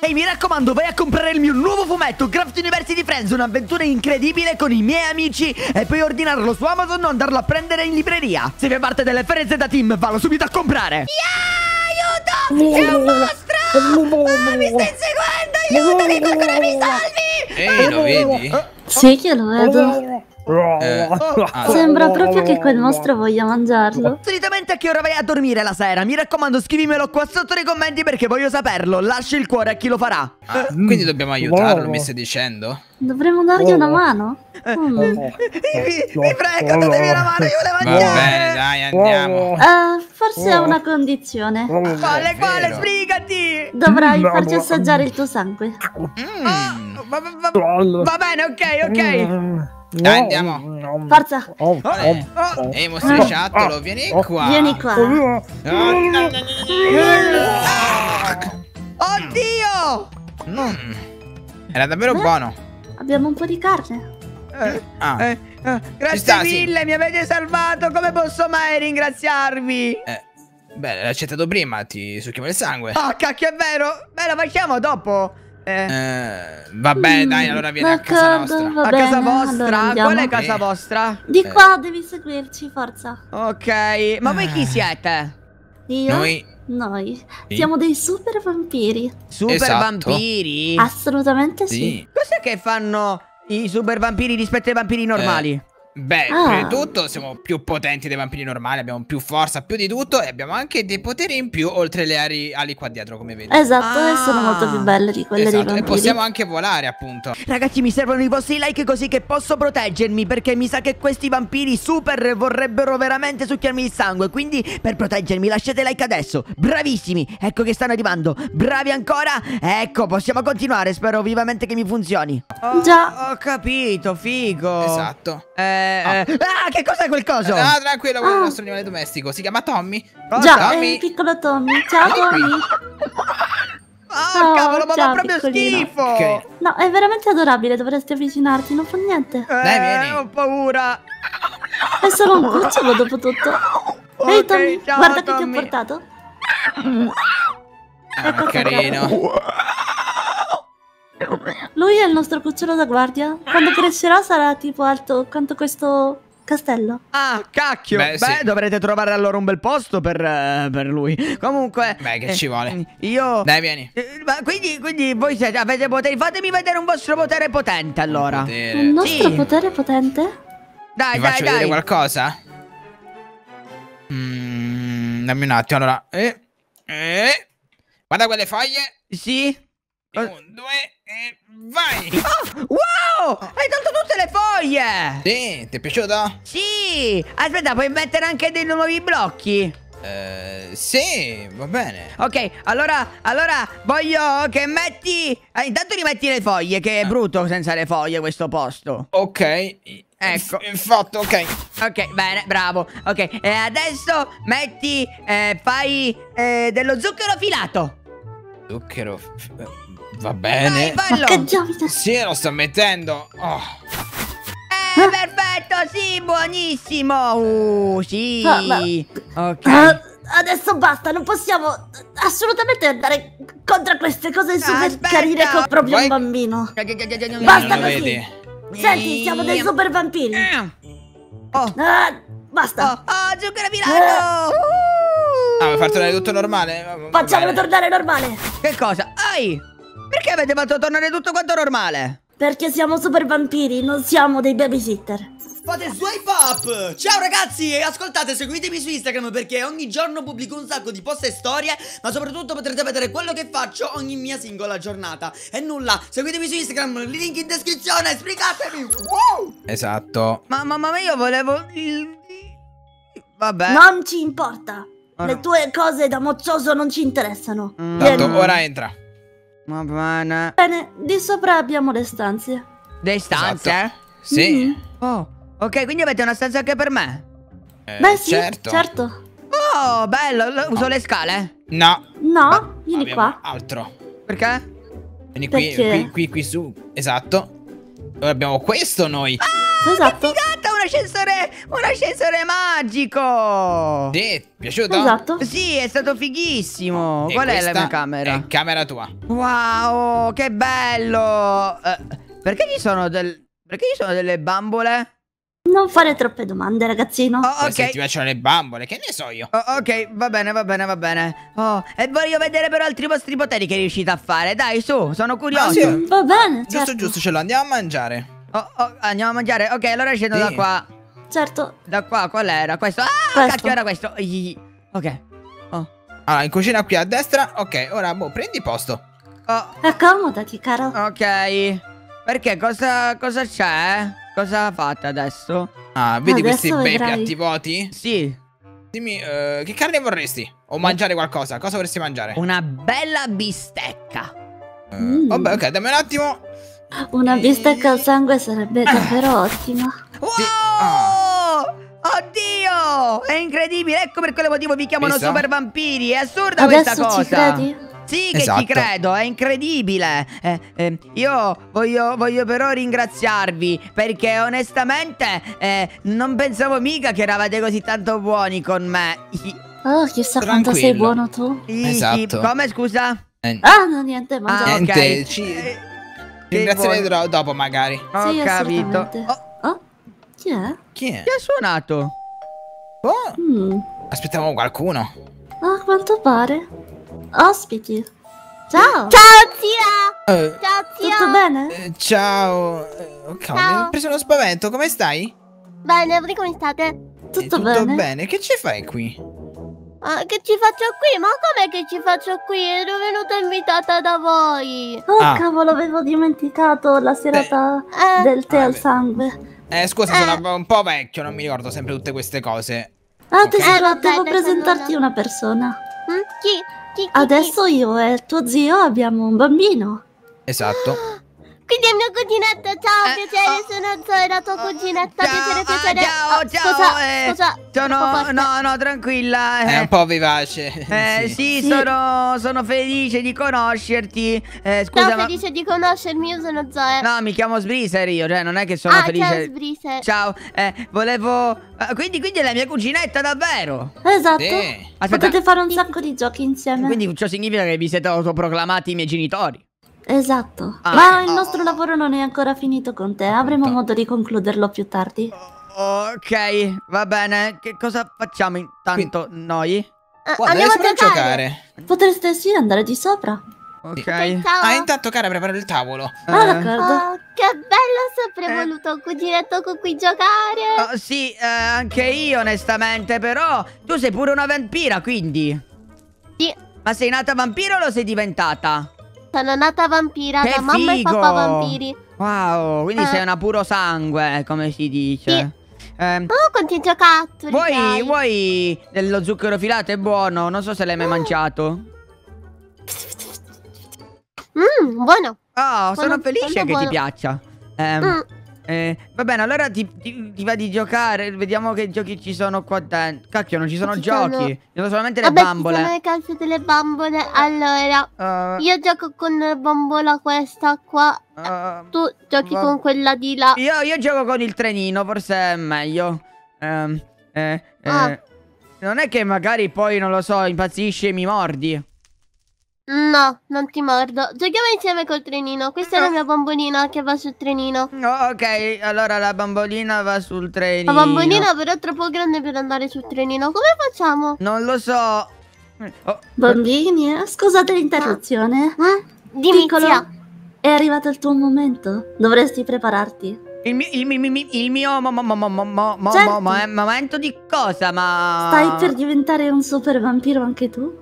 Ehi, mi raccomando, vai a comprare il mio nuovo fumetto Craft University Friends, un'avventura incredibile con i miei amici, e puoi ordinarlo su Amazon o andarlo a prendere in libreria. Se fai parte dell'FRZ Team, vallo subito a comprare. Aiuto! È un mostro! Mi stai inseguendo! Aiuto, qualcuno mi salvi! Ehi, lo vedi? Sì che lo vedo. Sembra proprio che quel mostro voglia mangiarlo. Solitamente a che ora vai a dormire la sera? Mi raccomando, scrivimelo qua sotto nei commenti perché voglio saperlo. Lascia il cuore a chi lo farà. Quindi dobbiamo aiutarlo, mi stai dicendo? Dovremmo dargli una mano. Mi prego, datemi una mano, io volevo Va mangiare. bene, dai, andiamo. Forse ha una condizione. Quale, Vero. sbrigati. Dovrai farci assaggiare il tuo sangue. Va bene, ok. Dai, andiamo. Forza. Ehi, mostriciattolo, vieni qua. Vieni qua. Oddio. Era davvero buono. Abbiamo un po' di carne. Grazie sta, mille, sì. mi avete salvato. Come posso mai ringraziarvi? Beh, l'hai accettato prima, ti succhiamo il sangue. Oh, cacchio, è vero. Beh, lo facciamo dopo. Vabbè, dai, allora vieni a casa nostra. Va A bene, casa vostra? allora andiamo. Qual è casa vostra? Di qua devi seguirci, forza. Ok, ma voi chi siete? Io? Noi? Sì. Siamo dei super vampiri. Super Esatto. vampiri? Assolutamente sì. Sì. Cos'è che fanno i super vampiri rispetto ai vampiri normali? Beh, prima di tutto siamo più potenti dei vampiri normali, abbiamo più forza, più di tutto e abbiamo anche dei poteri in più oltre le ali qua dietro, come vedi. Esatto, e sono molto più belle di quelle dei Esatto, e vampiri. possiamo anche volare, appunto. Ragazzi, mi servono i vostri like così che posso proteggermi, perché mi sa che questi vampiri super vorrebbero veramente succhiarmi il sangue. Quindi per proteggermi lasciate like adesso. Bravissimi, ecco che stanno arrivando. Bravi ancora. Ecco, possiamo continuare. Spero vivamente che mi funzioni. Già. Ho capito, figo. Esatto. Che cos'è quel coso? Ah, tranquillo, quello è il nostro animale domestico. Si chiama Tommy. Già, Tommy. è il piccolo Tommy. Ciao Tommy. Oh, cavolo, ma fa ciao, proprio piccolino. schifo. Ok. No, è veramente adorabile, dovresti avvicinarti, non fa niente. Dai, vieni. Ho paura. È solo un cucciolo dopo tutto. Ehi Ok, Tommy, ciao, guarda che ti Tommy. ho portato. Ah, carino. Lui è il nostro cucciolo da guardia. Quando crescerà sarà tipo alto quanto questo castello. Ah, cacchio. Beh, Beh, sì. dovrete trovare allora un bel posto per lui. Comunque Beh, che ci vuole. Io Dai, vieni. ma quindi voi avete poteri. Fatemi vedere un vostro potere potente allora. Potere. Un nostro Sì. potere potente? Dai, Ti dai, faccio vedere dai. qualcosa? Dammi un attimo, allora. Guarda quelle foglie. Sì. 1, 2 e vai. Wow! Hai tolto tutte le foglie! Sì, ti è piaciuto? Sì! Aspetta, puoi mettere anche dei nuovi blocchi? Sì, va bene. Ok, allora voglio che metti. Intanto rimetti le foglie, che è brutto senza le foglie questo posto. Ok. Ecco. Fatto, ok. Ok, bene, bravo. Ok, e adesso metti. Fai dello zucchero filato. Zucchero. Va bene. Vai, Ma fallo. che diavolo! Sì, lo sto mettendo. Oh. Perfetto, sì, buonissimo. Sì. Ok. Adesso basta, non possiamo assolutamente andare contro queste cose super Aspetta. carine con proprio Vai. un bambino. Non Basta lo così. vedi? Senti, siamo dei super vampiri. Oh, Basta. zucchero filato. Ah, vuoi far tornare tutto normale? Va Facciamolo bene. tornare normale. Che cosa? Perché avete fatto tornare tutto quanto normale? Perché siamo super vampiri, non siamo dei babysitter. Fate swipe up! Ciao ragazzi e ascoltate, seguitemi su Instagram perché ogni giorno pubblico un sacco di post e storie, ma soprattutto potrete vedere quello che faccio ogni mia singola giornata. E nulla, seguitemi su Instagram, link in descrizione, sbrigatemi! Wow! Esatto. Ma io volevo vabbè. Non ci importa. Ah, Le no. tue cose da moccioso non ci interessano. Tanto Vieni. ora entra. Va bene. Bene, di sopra abbiamo le stanze. Dei stanze? Esatto. Sì. Oh, ok, quindi avete una stanza anche per me? Beh sì, certo. Oh, bello, uso le scale? No. No, vieni Abbiamo qua. altro. Perché? Vieni Perché? qui su. Esatto. Ora abbiamo questo noi. Esatto. Figata, una un ascensore magico. Sì, piaciuto? Esatto. Sì, è stato fighissimo. E Qual è la questa mia camera? È camera tua. Wow, che bello. Perché ci sono delle bambole? Non fare troppe domande, ragazzino. Oh, Poi se ok. ti piacciono le bambole, che ne so io. Oh, ok, va bene, va bene, va bene. Oh, e voglio vedere però altri vostri poteri che riuscite a fare. Dai, su, sono curioso. Ah, sì. Va bene, Giusto, certo. giusto, ce lo andiamo a mangiare. Andiamo a mangiare. Ok, allora scendo Sì. da qua. Certo. Da qua, qual era? Questo? Ah, Questo. cacchio, era questo. Ok. Oh. Allora, in cucina qui a destra. Ok, ora prendi posto. Oh, Accomodati, caro. ok. Perché? Cosa c'è? Cosa fate adesso? Ah, vedi questi Adesso bei vedrai. piatti vuoti? Sì, Dimmi, che carne vorresti? O mangiare qualcosa? Cosa vorresti mangiare? una bella bistecca. Vabbè, ok, dammi un attimo. Una bistecca al sangue sarebbe davvero ottima. Wow! Ah. Oddio! È incredibile, ecco per quale motivo vi chiamano Visto? super vampiri. È assurda questa Adesso cosa. ci credi? Sì che Esatto. ci credo, è incredibile. Io voglio però ringraziarvi perché onestamente non pensavo mica che eravate così tanto buoni con me. Oh, chissà quanto sei Tranquillo. buono tu. Esatto. Come, scusa? Ah, no, niente, mangiamo. Ah, ok. Niente, ci Che ringrazierei vuoi? dopo magari. Ho Sì, capito. assolutamente. Oh, chi è? Chi è? Chi ha suonato? Oh, Mm. aspettavamo qualcuno. A quanto pare. Ospiti. Ciao. Ciao zia! Eh, Ciao zia! Tutto bene? ciao. Oh, cavolo, mi Ciao. hai preso uno spavento, come stai? Bene, voi come state? Tutto Tutto bene? bene, che ci fai qui? Che ci faccio qui? Ma com'è che ci faccio qui? Ero venuta invitata da voi. Oh, Ah. cavolo, avevo dimenticato la serata del tè al vabbè. sangue. Scusa, sono un po' vecchio, non mi ricordo sempre tutte queste cose. Ah, tesoro, vabbè, devo adesso presentarti non- una persona. Chi? Adesso io e il tuo zio abbiamo un bambino. Esatto. Quindi è mio cuginetto, ciao, piacere, oh. sono Zoe, la tua cuginetta, piacere, piacere. ciao, Oh, ciao. Scusa, Sono... troppo forte. No, tranquilla. È un po' vivace. Sì, Sì. sono felice di conoscerti. Scusa, Sono ma... felice di conoscermi, io sono Zoe. No, mi chiamo Sbriser io, cioè non è che sono Ah, felice. ciao Sbrise. Ciao, volevo... quindi è la mia cuginetta, davvero? Esatto. Sì. Aspetta, Potete fare un sacco di giochi insieme. quindi ciò significa che vi siete autoproclamati i miei genitori. Esatto. Ah. Ma il nostro lavoro non è ancora finito con te. Avremo modo di concluderlo più tardi. Ok, va bene. Che cosa facciamo intanto noi? Guarda, Andiamo a adesso giocare. Potreste sì andare di sopra. Ok. Ok, ciao. Ah, intanto cara, prepara il tavolo. Ah, d'accordo. Oh, che bello, ho sempre voluto un cuginetto con cui giocare. Oh, sì, anche io onestamente, però tu sei pure una vampira, quindi. Sì, Ma sei nata vampiro o lo sei diventata? sono nata vampira Che da mamma e figo! papà vampiri. Wow, quindi Eh. sei una puro sangue, come si dice. Sì. Oh, Quanti giocattoli hai? vuoi dello zucchero filato? È buono, non so se l'hai mai mangiato. Buono. Oh, sono Buono, felice molto che ti buono. piaccia. Va bene, allora ti va di giocare. Vediamo che giochi ci sono qua dentro. Cacchio, non ci sono Ci giochi. sono- Ci sono solamente le Vabbè, ci bambole. sono le calze delle bambole. Allora, io gioco con la bambola questa qua. Tu giochi va- con quella di là. Io gioco con il trenino, forse è meglio. Ah. Non è che magari poi, non lo so, impazzisci e mi mordi. No, non ti mordo. Giochiamo insieme col trenino. Questa è la mia bambolina che va sul trenino. Oh, ok, allora la bambolina va sul trenino. La bambolina però è troppo grande per andare sul trenino. Come facciamo? Non lo so. Oh, Bambini, scusate l'interruzione. Dimmi, Piccolo, zia. è arrivato il tuo momento. Dovresti prepararti. il mio Certo. momento di cosa, ma... Stai per diventare un super vampiro anche tu?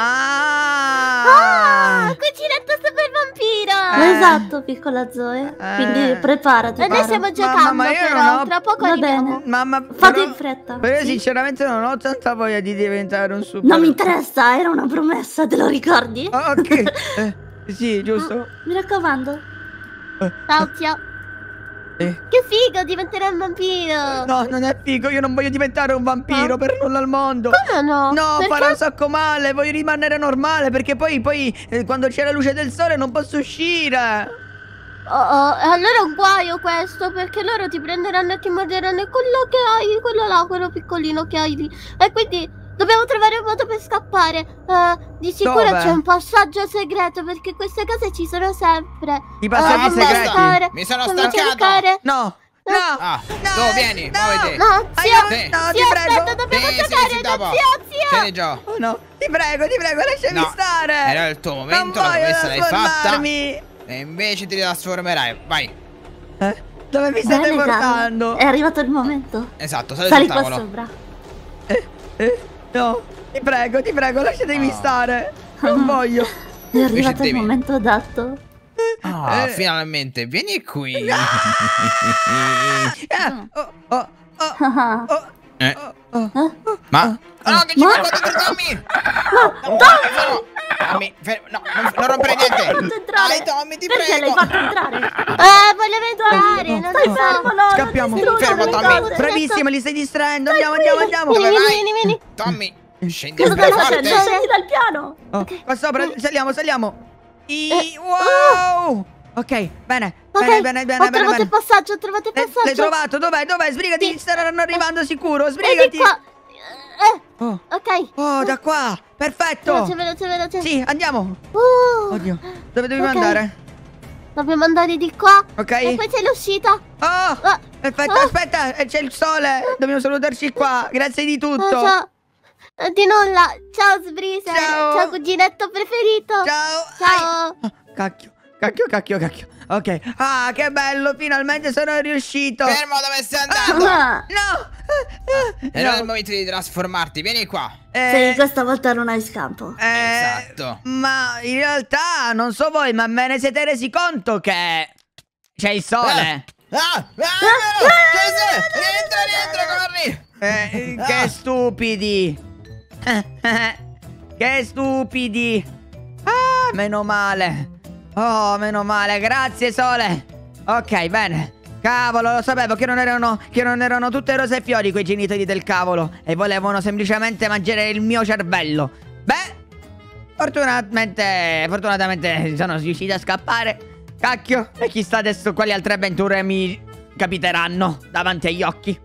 Ah! Cucinetto super vampiro. Esatto, piccola Zoe. Quindi preparati. E noi cara. stiamo giocando, ma io però. non ho- Tra poco Va arriviamo. bene. Mamma, Fate però- in fretta. Però io sì? sinceramente non ho tanta voglia di diventare un super... Non mi interessa, era una promessa, te lo ricordi? Oh, ok. Sì, giusto. Mi raccomando. Ciao, zia. Eh. Che figo, diventerò un vampiro. No, non è figo, io non voglio diventare un vampiro per nulla al mondo. Come no? No, Perché? farà un sacco male, voglio rimanere normale perché poi quando c'è la luce del sole non posso uscire. Allora è un guaio questo, perché loro ti prenderanno e ti morderanno quello che hai, quello là, quello piccolino che hai lì. E quindi dobbiamo trovare un modo per scappare. Di sicuro Dove? c'è un passaggio segreto, perché queste case ci sono sempre. I passaggi Dobbiamo segreti? cercare- Mi sono dobbiamo stancato. cercare- No, no. Ah, no, tu vieni, no. muoviti. No, zio, Aiuto, no, ti zio, prego. aspetta, dobbiamo Sì, giocare. sì, dopo. Zio. Tieni già. Oh no, ti prego, lasciami No, stare. era il tuo momento, Non la voglio promessa l'hai fatta. trasformarmi. E invece ti trasformerai. Vai. Dove mi state Bene, portando? È arrivato il momento. Esatto, sali Sali sul qua tavolo. sopra. No, ti prego, lasciatemi Ah. stare. Non voglio. È arrivato il devi- momento adatto. Ah, finalmente, vieni qui. Oh. Eh, Oh. ma... No, che ci fai dentro Tommy? Tommy, no, non rompere niente. Fatto entrare. Dai, Tommy, ti Perché prego. l'hai fatto entrare? Volevo entrare, non Stai lo so. fermo, no, Scappiamo. non distruggi Fermo, le Tommy. cose. Bravissimo, li stai distraendo. Andiamo. Dove vai? Vieni. Tommy, scendi Cosa più stai facendo? forte. Scendi dal piano. Oh, qua sopra, saliamo. Wow. Ok, bene. Ok, Bene. ho trovato il passaggio, ho trovato il passaggio. L'hai trovato? Dov'è? Sbrigati, Sì. staranno arrivando sicuro. Vedi Sbrigati. qua. Oh. Ok. Oh, da qua. Perfetto. Veloce. Sì, andiamo. Oddio, dove dobbiamo Ok. andare? Dobbiamo andare di qua. Ok. E poi c'è l'uscita. Oh, perfetto, aspetta, c'è il sole. Dobbiamo salutarci qua. Grazie di tutto. Ciao. Di nulla. Ciao Sbreezer. Ciao. cuginetto preferito. Ciao. Ciao. Ai. Oh, cacchio. Ok. Ah, che bello, finalmente sono riuscito. Fermo, dove stai andando? No. Era il momento di trasformarti, vieni qua. Sì, questa volta non hai scampo. Esatto. Ma in realtà, non so voi, ma me ne siete resi conto che c'è il sole? Rientra, corri. Che stupidi. Che stupidi. Ah, meno male. Oh, meno male, grazie sole. Ok, bene. Cavolo, lo sapevo che non erano tutte rose e fiori quei genitori del cavolo. E volevano semplicemente mangiare il mio cervello. Beh, fortunatamente sono riuscito a scappare. Cacchio, e chissà adesso quali altre avventure mi capiteranno davanti agli occhi.